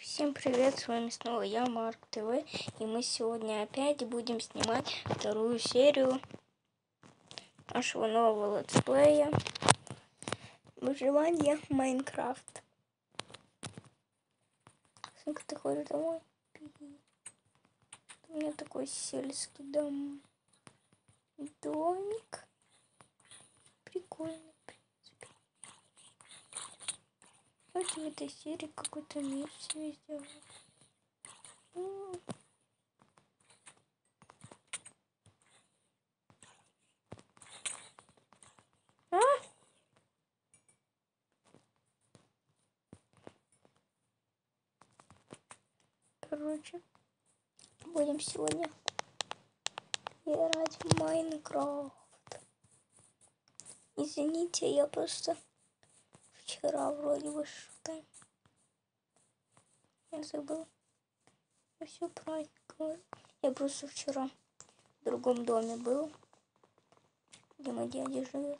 Всем привет, с вами снова я, Марк ТВ, и мы сегодня опять будем снимать вторую серию нашего нового летсплея выживания в Майнкрафт. Сколько ты ходишь домой? У меня такой сельский домик. Прикольный, в принципе. Давайте в этой серии какой-то мир себе сделаем. Короче, будем сегодня играть в Майнкрафт. Извините, я просто вчера вроде бы что-то я забыл. Я все правильно говорю. Я просто вчера в другом доме был, где мой дядя живет.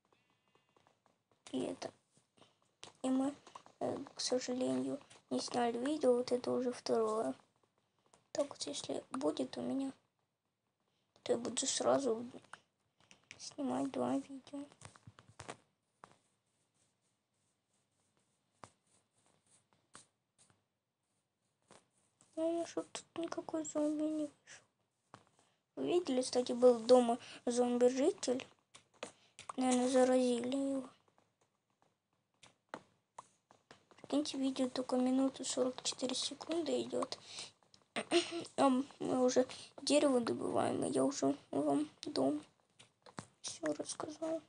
И мы, к сожалению, не сняли видео. Вот это уже второе. Так вот, если будет у меня, то я буду сразу снимать 2 видео. Наверное, что тут никакой зомби не вышел. Вы видели, кстати, был дома зомби-житель. Наверное, заразили его. Прикиньте, видео только минуту 44 секунды идет. А мы уже дерево добываем, и я уже вам дом все рассказала.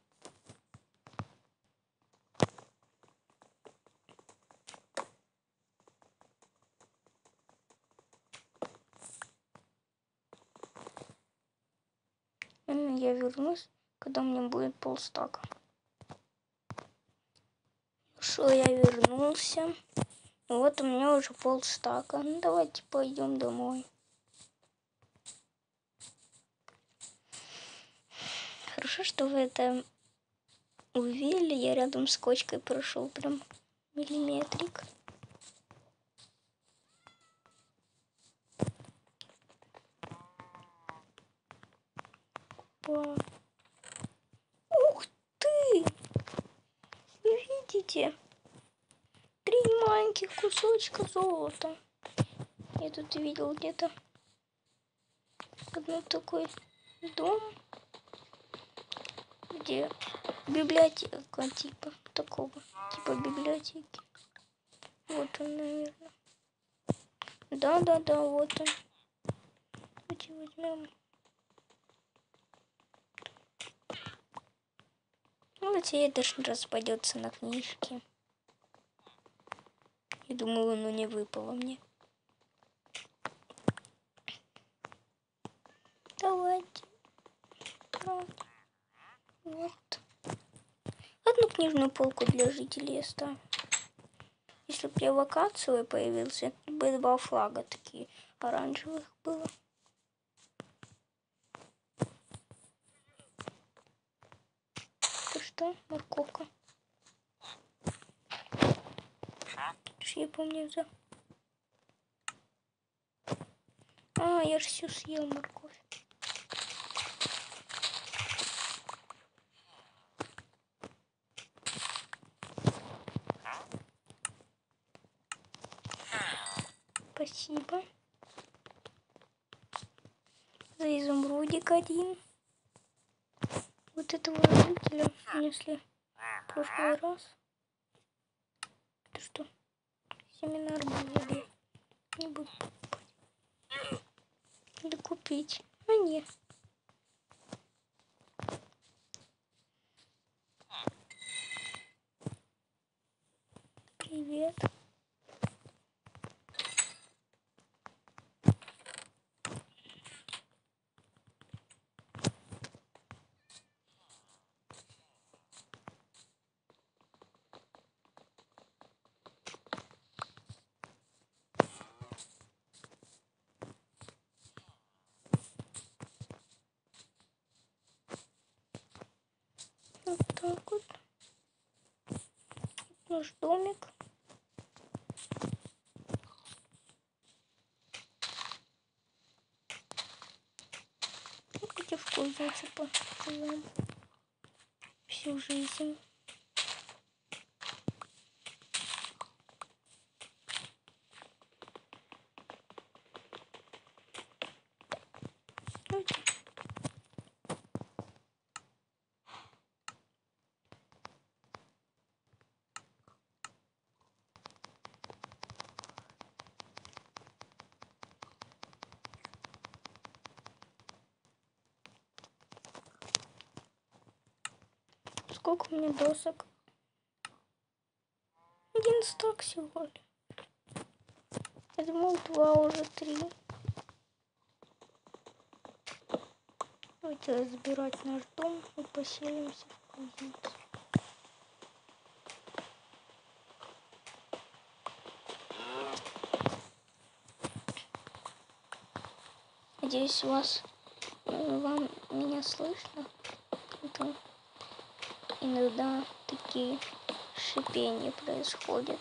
Я вернусь, когда мне будет полстака. Что я вернулся. Вот у меня уже полстака. Ну давайте пойдем домой. Хорошо, что вы это увидели. Я рядом с кочкой прошел прям миллиметрик. Ух ты! Вы видите? 3 маленьких кусочка золота. Я тут видел где-то одно такой дом, где библиотека типа такого, типа библиотеки. Вот он, наверное. Да, вот он. Давайте возьмем. Ну, вот и это ж распадется на книжки. Я думала, оно не выпало мне. Давайте. Вот. Одну книжную полку для жителей оставим. Если бы я локацию появился, бы 2 флага такие оранжевых было. Это что? Морковка. Я помню за... я же все съел морковь. Спасибо. За изумрудик 1. Вот этого жителя принесли в прошлый раз. Это что? Семена арбуза. Не буду покупать. Надо купить. А нет. Привет. Вот так вот. Наш домик. принципа живем всю жизнь. Сколько у меня досок? 1 стак всего лишь. Я думал 2, уже 3. Давайте разбирать наш дом и поселимся в кузнице. Надеюсь, вам меня слышно. Это иногда такие шипения происходят.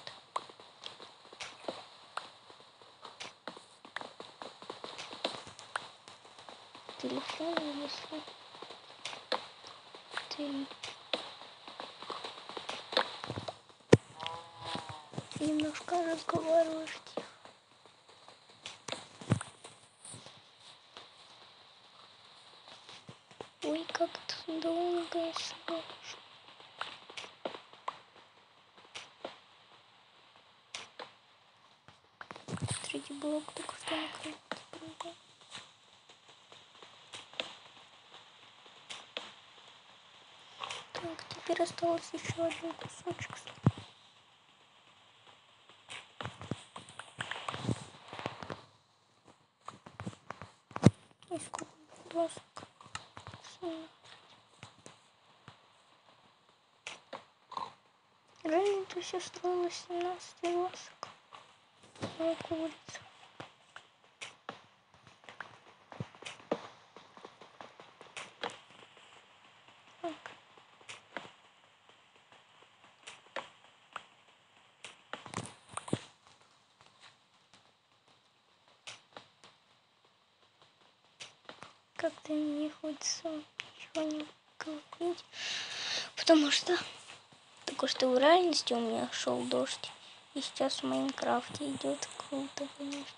Телефон, если ты немножко разговариваешь тихо. Ой, как-то долго слушаю. Третий блок только что накрыл. Так, теперь осталось еще один кусочек. И сколько досок? 17. Реально это все строилось 17 досок. Моя курица. Так. Как-то не хочется ничего не говорить, потому что только что в реальности у меня шел дождь, и сейчас в Майнкрафте идет. Круто, конечно.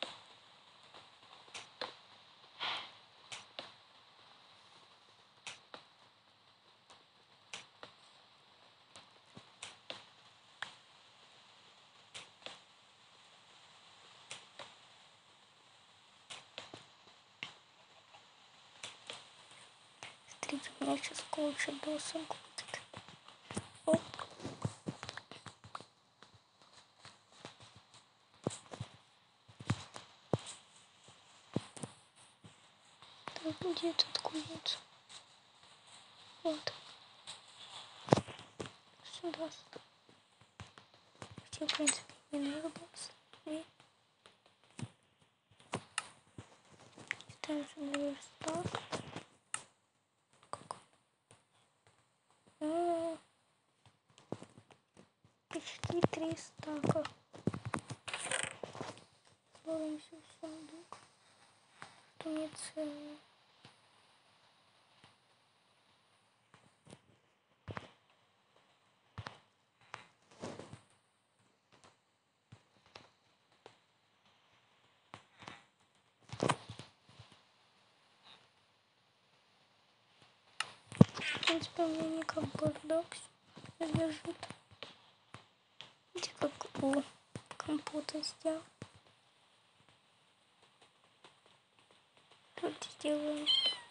Смотрите, у меня сейчас куча досок будет. Оп. Так, где тут курица? Вот. Сюда. Хотя, в принципе, не надо было ставить. Ставим сюда верстак. Почти 3 стака. Ложимся в сундук. Что не целое. В принципе, у меня не как бардак лежит. Видите, как у компота сделал. Давайте сделаем.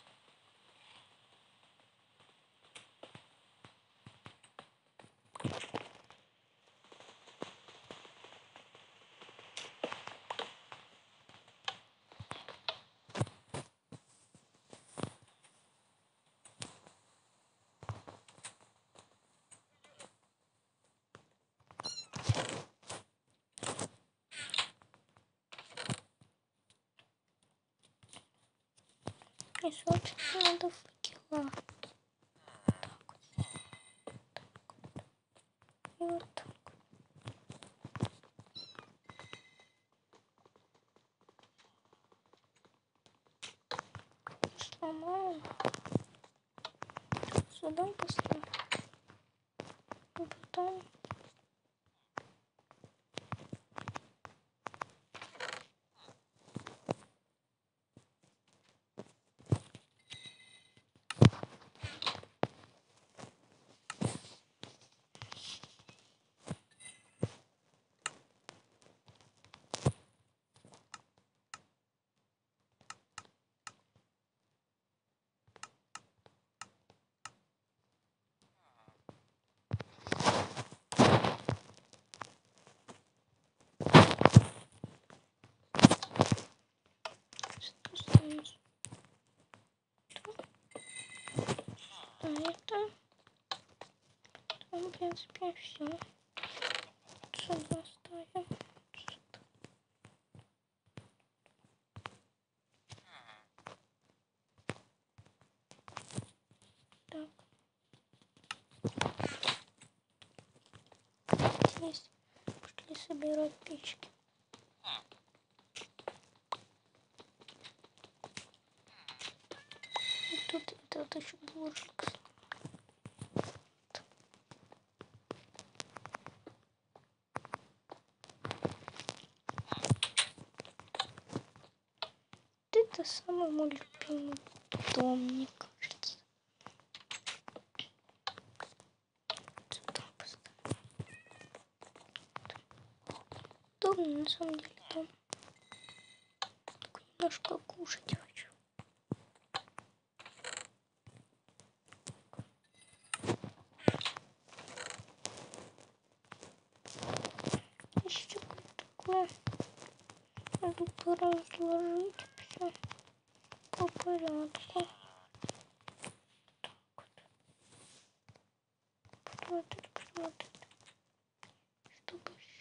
И, собственно, надо факела. И вот так. Сломаю. сюда поставлю. Потом это, в принципе, все. Сюда ставим. Сюда. Так. Здесь пошли собирать печки. И тут этот еще дворжик. Это самый мой любимый дом, мне кажется. Сюда поставим. Удобно, на самом деле, дом. Только немножко кушать хочу. Еще такое. Надо поразложить все по порядку. Так вот. Посмотреть. Чтобы еще.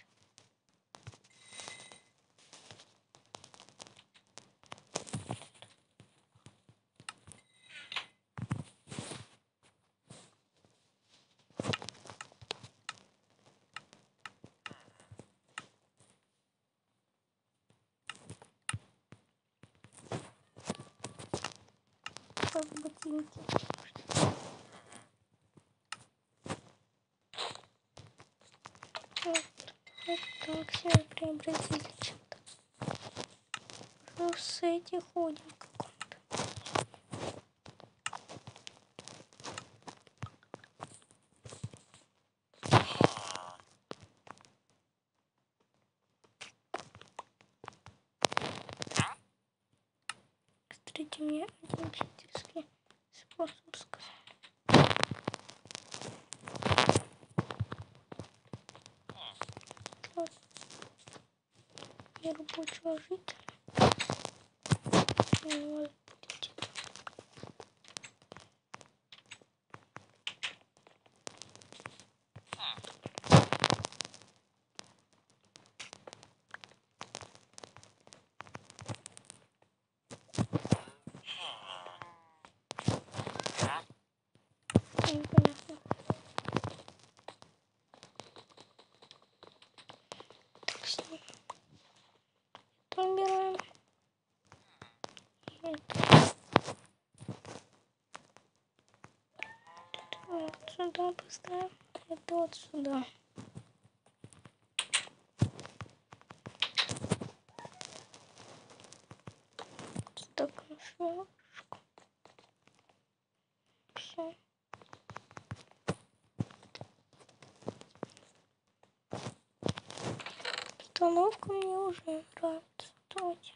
Как ботинки. Вот так себя преобразили что-то. В сете ходим каком-то. Кстати, мне один психический способ сказать. Вот. Нерабочего жителя. У вас будет это. Непонятно. Так, все. Это убираем. И это. Вот сюда поставим. Это вот сюда. Так, хорошо. Все. Установка мне уже нравится. Давайте.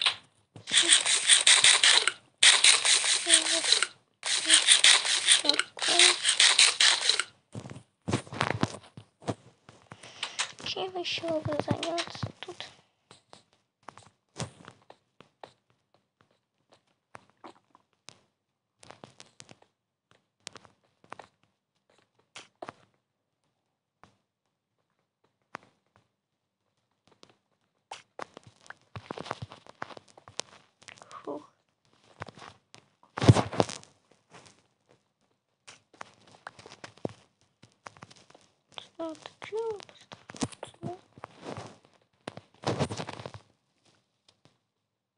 Чем еще бы заняться тут? Фух. Вот, чего поставить?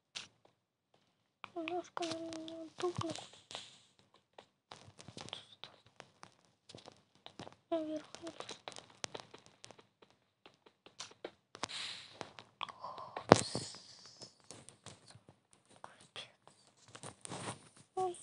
Немножко неудобно. наверх. Ой.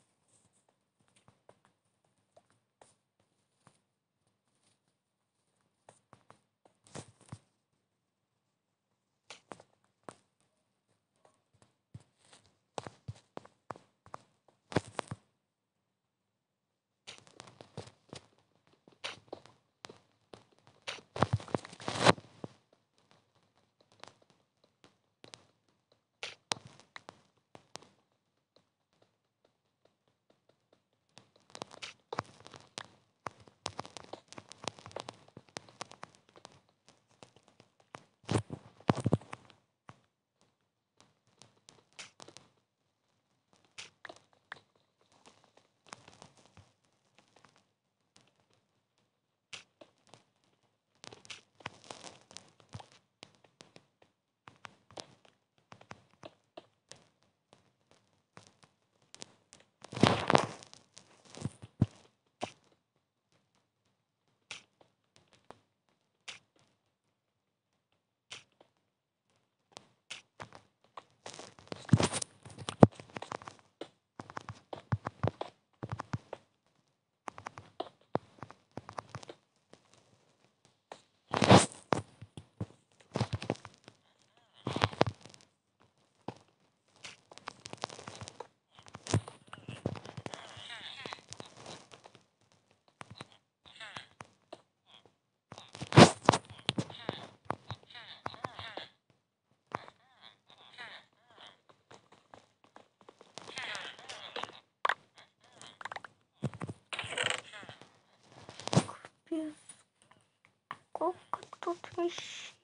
Сколько тут вещей.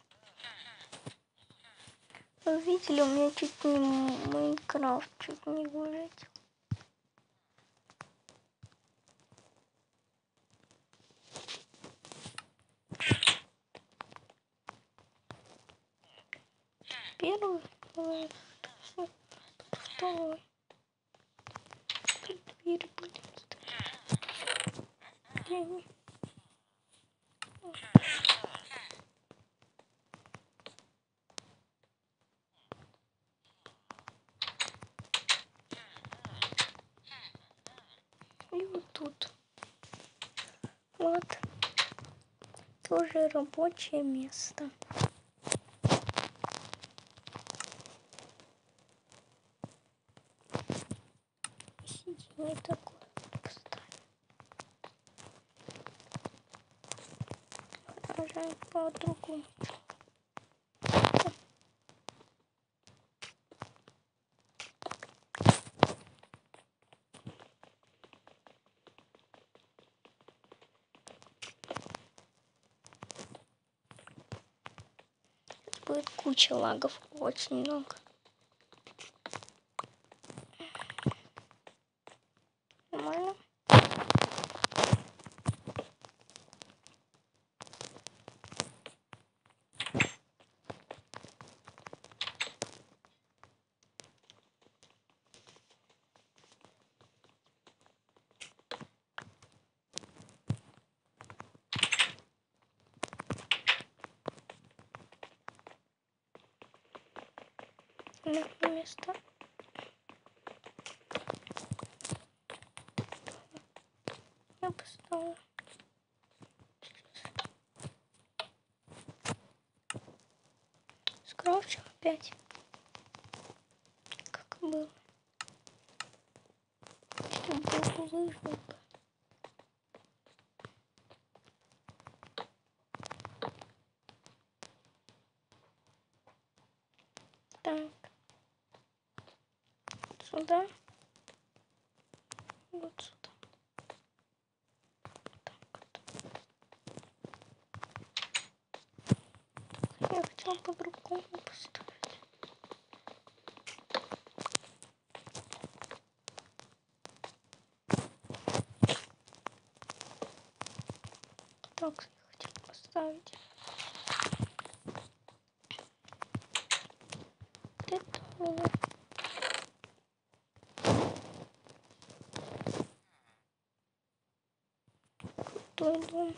Вы видели, у меня чуть не Майнкрафт чуть не вылетел. Первый, второй. Двери, блин. И вот тут. Вот. Тоже рабочее место. Сиденье такое поставим. Рожаем по-другому. Будет куча лагов, очень много. Нормально. На место. Я поставлю. Скрафчу опять. Как было. Чтобы выжил. Так. Сюда. Вот сюда. Так. Я хотела по-другому поставить. Так, я хотела поставить. Это у меня. пустой дом.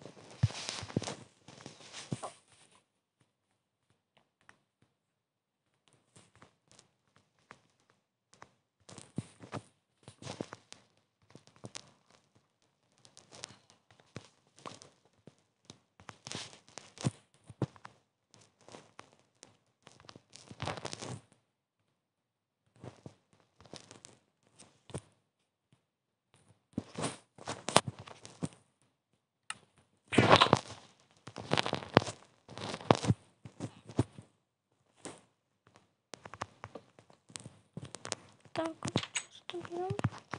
Так, оставляем.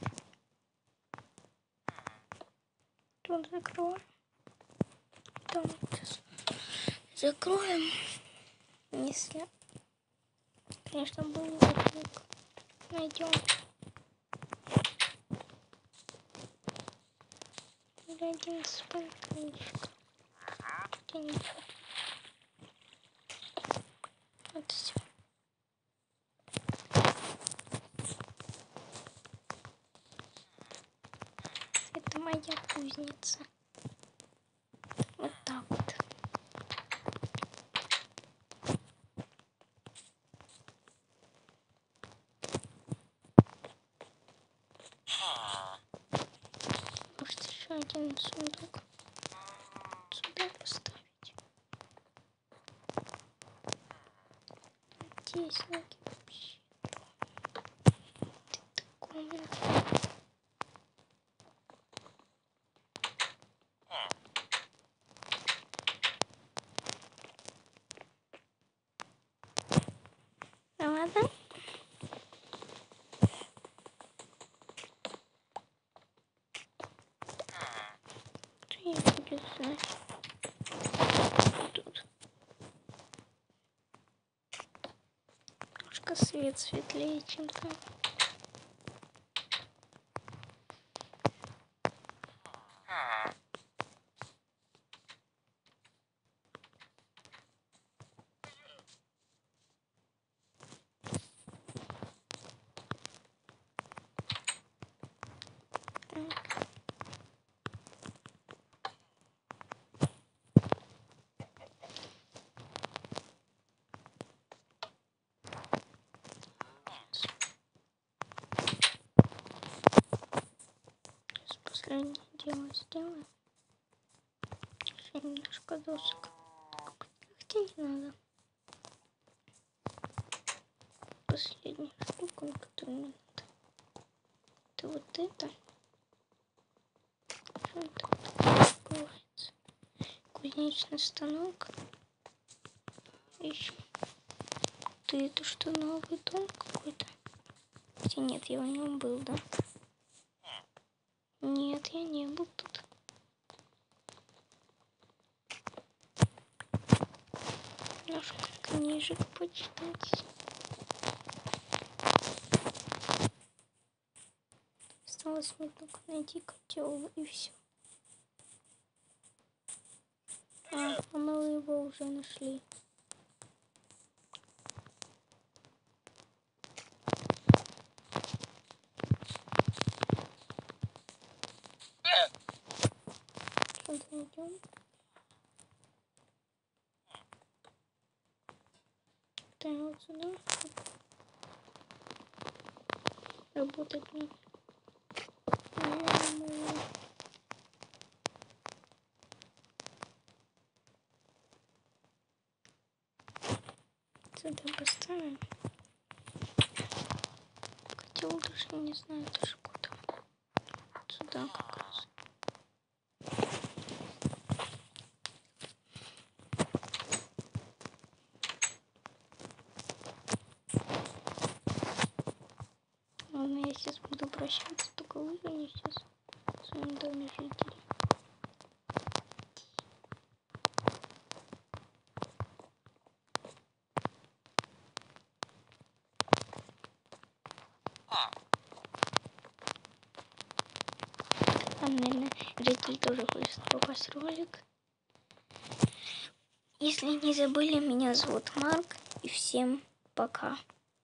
Тут закроем. Там сейчас закроем. Если, конечно, был звук. Найдем. Один спальничек. Хотя ничего. Вот все. Это моя кузница. Вот так вот. Может, еще один сундук сюда поставить. Здесь ноги вообще. Это комната. Ну ладно. Что я буду знать? Тут немножко свет светлее, чем там. Последнее дело сделаю. Еще немножко досок. Хотя не надо. Последняя штука, на которую мне надо. Это вот это. Что это называется? Кузнечный станок. Еще. Ты это что, новый дом какой-то? Хотя нет, я в нем был, да? Нет, я не был тут. Немножко книжек почитать. Осталось мне только найти котел и все. А мы его уже нашли. Что-то найдем. Так, вот сюда. Работать не. Сюда поставим. Котел даже не знаю даже куда. Сюда как раз. Ладно, я сейчас буду прощаться, только выгоню сейчас в своем доме жителей. А, наверное, житель тоже хочет попасть в ролик. Если не забыли, меня зовут Марк, и всем пока.